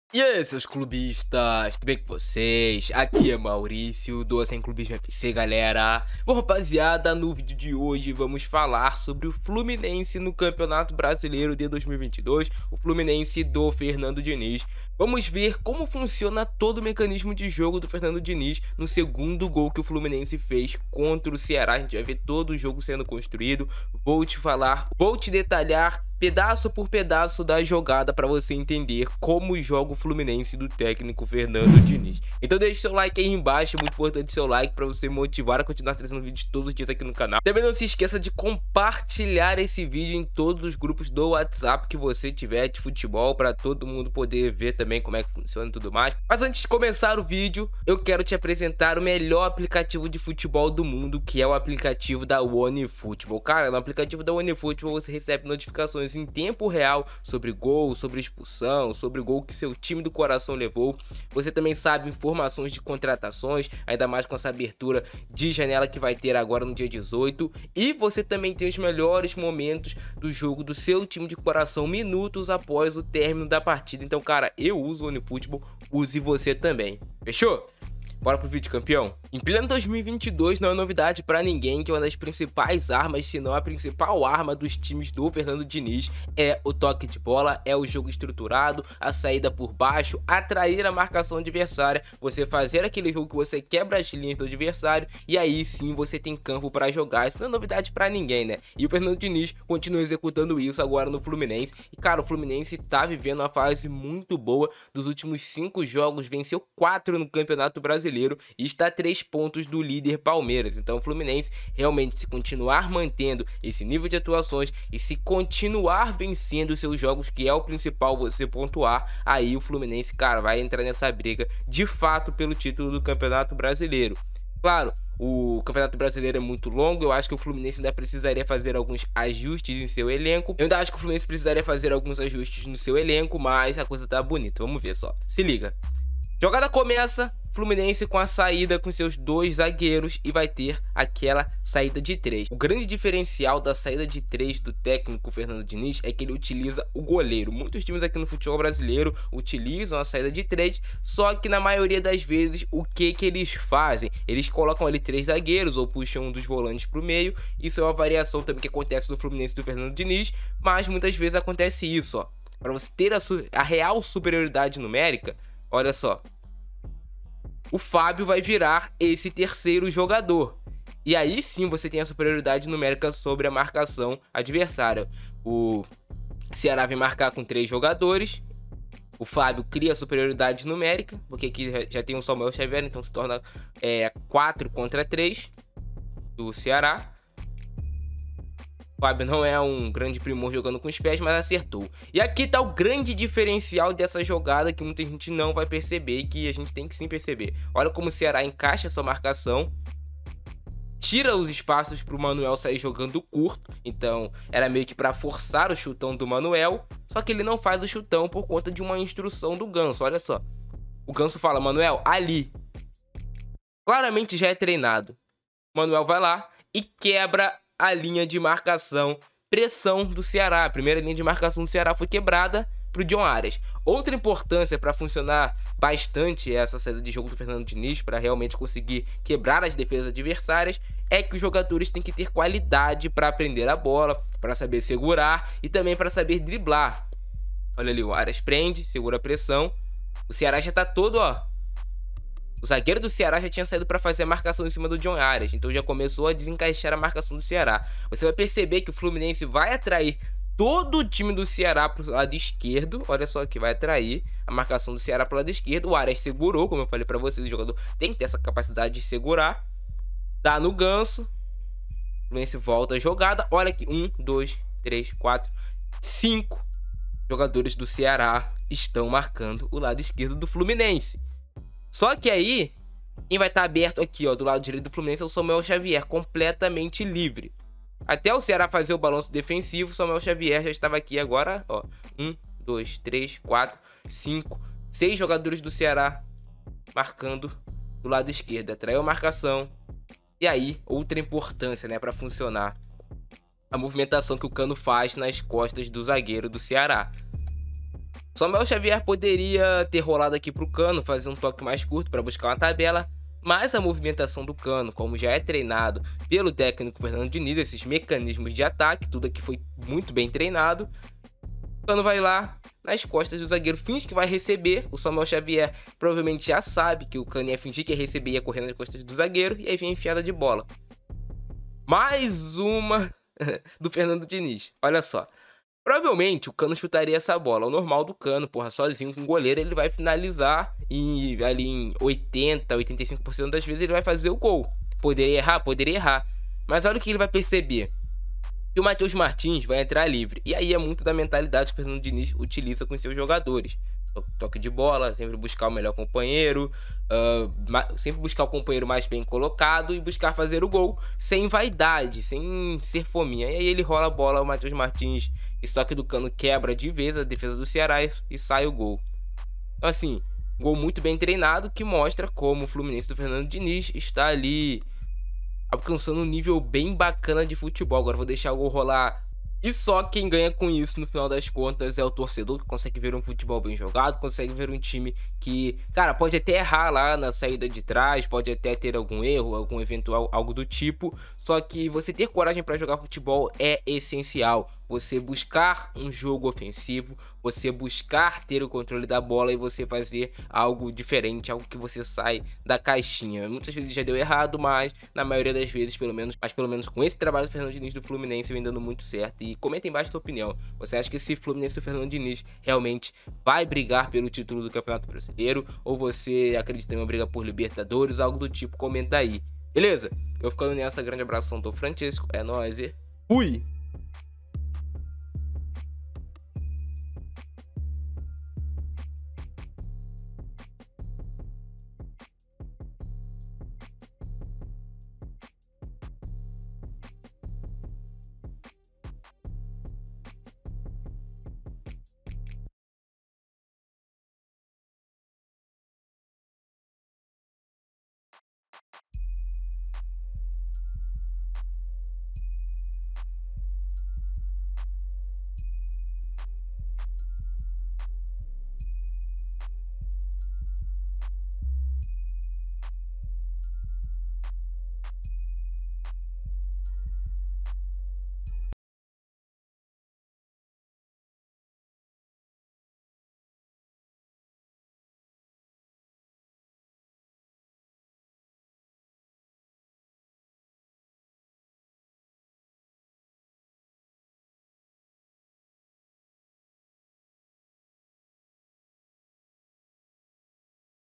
E aí, seus clubistas, tudo bem com vocês? Aqui é Maurício, do Sem Clubismo FC, galera. Bom, rapaziada, no vídeo de hoje vamos falar sobre o Fluminense no Campeonato Brasileiro de 2022, o Fluminense do Fernando Diniz. Vamos ver como funciona todo o mecanismo de jogo do Fernando Diniz no segundo gol que o Fluminense fez contra o Ceará. A gente vai ver todo o jogo sendo construído, vou te detalhar pedaço por pedaço da jogada para você entender como joga o Fluminense do técnico Fernando Diniz. Então deixe seu like aí embaixo, é muito importante seu like para você motivar a continuar trazendo vídeos todos os dias aqui no canal. Também não se esqueça de compartilhar esse vídeo em todos os grupos do WhatsApp que você tiver de futebol, para todo mundo poder ver também como é que funciona e tudo mais. Mas antes de começar o vídeo, eu quero te apresentar o melhor aplicativo de futebol do mundo, que é o aplicativo da OneFootball. Cara, no aplicativo da OneFootball você recebe notificações em tempo real sobre gol, sobre expulsão, sobre gol que seu time do coração levou. Você também sabe informações de contratações, ainda mais com essa abertura de janela que vai ter agora no dia 18. E você também tem os melhores momentos do jogo do seu time de coração minutos após o término da partida. Então, cara, eu uso o OneFootball, use você também. Fechou? Bora pro vídeo, campeão? Em pleno 2022 não é novidade pra ninguém que uma das principais armas, se não a principal arma dos times do Fernando Diniz é o toque de bola, é o jogo estruturado, a saída por baixo, atrair a marcação adversária, você fazer aquele jogo que você quebra as linhas do adversário e aí sim você tem campo pra jogar. Isso não é novidade pra ninguém, né? E o Fernando Diniz continua executando isso agora no Fluminense. E cara, o Fluminense tá vivendo uma fase muito boa. Dos últimos 5 jogos, venceu 4 no Campeonato Brasileiro e está a 3 pontos do líder Palmeiras. Então o Fluminense realmente, se continuar mantendo esse nível de atuações e se continuar vencendo seus jogos, que é o principal você pontuar, aí o Fluminense, cara, vai entrar nessa briga de fato pelo título do Campeonato Brasileiro. Claro, o Campeonato Brasileiro é muito longo, eu acho que o Fluminense ainda precisaria fazer alguns ajustes em seu elenco. Eu ainda acho que o Fluminense precisaria fazer alguns ajustes no seu elenco, mas a coisa tá bonita, vamos ver só. Se liga. Jogada começa, Fluminense com a saída com seus 2 zagueiros e vai ter aquela saída de 3. O grande diferencial da saída de 3 do técnico Fernando Diniz é que ele utiliza o goleiro. Muitos times aqui no futebol brasileiro utilizam a saída de 3, só que na maioria das vezes o que eles fazem? Eles colocam ali 3 zagueiros ou puxam um dos volantes para o meio. Isso é uma variação também que acontece no Fluminense do Fernando Diniz, mas muitas vezes acontece isso, ó. Para você ter a real superioridade numérica, olha só, o Fábio vai virar esse terceiro jogador. E aí sim você tem a superioridade numérica sobre a marcação adversária. O Ceará vai marcar com 3 jogadores. O Fábio cria a superioridade numérica, porque aqui já tem o Samuel Xavier, então se torna 4 contra 3 do Ceará. O Fábio não é um grande primor jogando com os pés, mas acertou. E aqui tá o grande diferencial dessa jogada que muita gente não vai perceber e que a gente tem que sim perceber. Olha como o Ceará encaixa sua marcação, tira os espaços para o Manuel sair jogando curto. Então era meio que para forçar o chutão do Manuel, só que ele não faz o chutão por conta de uma instrução do Ganso. Olha só, o Ganso fala: Manuel, ali. Claramente já é treinado. O Manuel vai lá e quebra a linha de marcação, pressão do Ceará. A primeira linha de marcação do Ceará foi quebrada para o John Arias. Outra importância para funcionar bastante essa saída de jogo do Fernando Diniz, para realmente conseguir quebrar as defesas adversárias, é que os jogadores têm que ter qualidade para aprender a bola, para saber segurar e também para saber driblar. Olha ali, o Arias prende, segura a pressão. O Ceará já tá todo, ó. O zagueiro do Ceará já tinha saído para fazer a marcação em cima do John Arias, então já começou a desencaixar a marcação do Ceará. Você vai perceber que o Fluminense vai atrair todo o time do Ceará para o lado esquerdo. Olha só que vai atrair a marcação do Ceará para o lado esquerdo. O Arias segurou, como eu falei para vocês, o jogador tem que ter essa capacidade de segurar. Dá no Ganso. O Fluminense volta a jogada. Olha aqui, 1, 2, 3, 4, 5 jogadores do Ceará estão marcando o lado esquerdo do Fluminense. Só que aí, quem vai estar aberto aqui, ó, do lado direito do Fluminense é o Samuel Xavier, completamente livre. Até o Ceará fazer o balanço defensivo, o Samuel Xavier já estava aqui agora, ó. 1, 2, 3, 4, 5, 6 jogadores do Ceará marcando do lado esquerdo. Atraiu a marcação. E aí, outra importância, né, para funcionar. A movimentação que o Cano faz nas costas do zagueiro do Ceará. Samuel Xavier poderia ter rolado aqui pro Cano, fazer um toque mais curto para buscar uma tabela, mas a movimentação do Cano, como já é treinado pelo técnico Fernando Diniz, esses mecanismos de ataque, tudo aqui foi muito bem treinado. O Cano vai lá nas costas do zagueiro, finge que vai receber. O Samuel Xavier provavelmente já sabe que o Cano ia fingir que ia receber e ia correr nas costas do zagueiro, e aí vem a enfiada de bola. Mais uma do Fernando Diniz, olha só. Provavelmente o Cano chutaria essa bola. O normal do Cano, porra, sozinho com o goleiro, ele vai finalizar e ali em 80, 85% das vezes ele vai fazer o gol. Poderia errar. Mas olha o que ele vai perceber. Que o Matheus Martins vai entrar livre. E aí é muito da mentalidade que o Fernando Diniz utiliza com seus jogadores. Toque de bola, sempre buscar o melhor companheiro, sempre buscar o companheiro mais bem colocado e buscar fazer o gol sem vaidade, sem ser fominha. E aí ele rola a bola, o Matheus Martins, esse toque do Cano quebra de vez a defesa do Ceará e sai o gol. Então assim, gol muito bem treinado que mostra como o Fluminense do Fernando Diniz está ali alcançando um nível bem bacana de futebol. Agora vou deixar o gol rolar. E só quem ganha com isso, no final das contas, é o torcedor, que consegue ver um futebol bem jogado, consegue ver um time que, cara, pode até errar lá na saída de trás, pode até ter algum erro, algum eventual, algo do tipo, só que você ter coragem para jogar futebol é essencial. Você buscar um jogo ofensivo, você buscar ter o controle da bola e você fazer algo diferente, algo que você sai da caixinha. Muitas vezes já deu errado, mas na maioria das vezes, pelo menos com esse trabalho do Fernando Diniz do Fluminense vem dando muito certo. E comenta aí embaixo a sua opinião. Você acha que esse Fluminense do Fernando Diniz realmente vai brigar pelo título do Campeonato Brasileiro? Ou você acredita em uma briga por Libertadores, algo do tipo? Comenta aí. Beleza? Eu ficando nessa, grande abração do Francesco, é nóis e fui!